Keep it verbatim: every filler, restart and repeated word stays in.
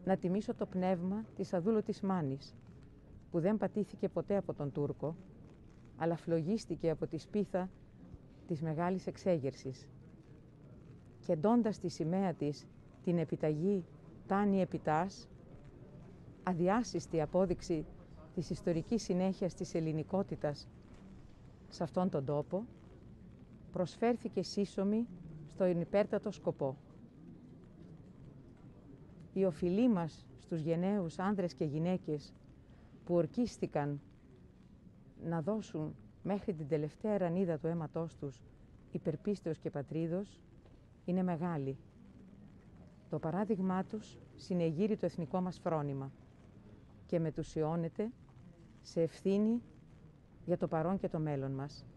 να τιμήσω το πνεύμα της αδούλωτης Μάνης, που δεν πατήθηκε ποτέ από τον Τούρκο, αλλά φλογίστηκε από τη σπίθα της μεγάλης εξέγερσης. Και εντώντας τη σημαία της την επιταγή «Τάνη επιτάς», αδιάσυστη απόδειξη της ιστορικής συνέχειας της ελληνικότητας σε αυτόν τον τόπο, προσφέρθηκε σύσσωμη στον υπέρτατο σκοπό. Η οφειλή μας στους γενναίους άνδρες και γυναίκες που ορκίστηκαν να δώσουν μέχρι την τελευταία ρανίδα του αίματός τους υπερπίστεως και πατρίδος είναι μεγάλη. Το παράδειγμά τους συνεγείρει το εθνικό μας φρόνημα και μετουσιώνεται σε ευθύνη για το παρόν και το μέλλον μας.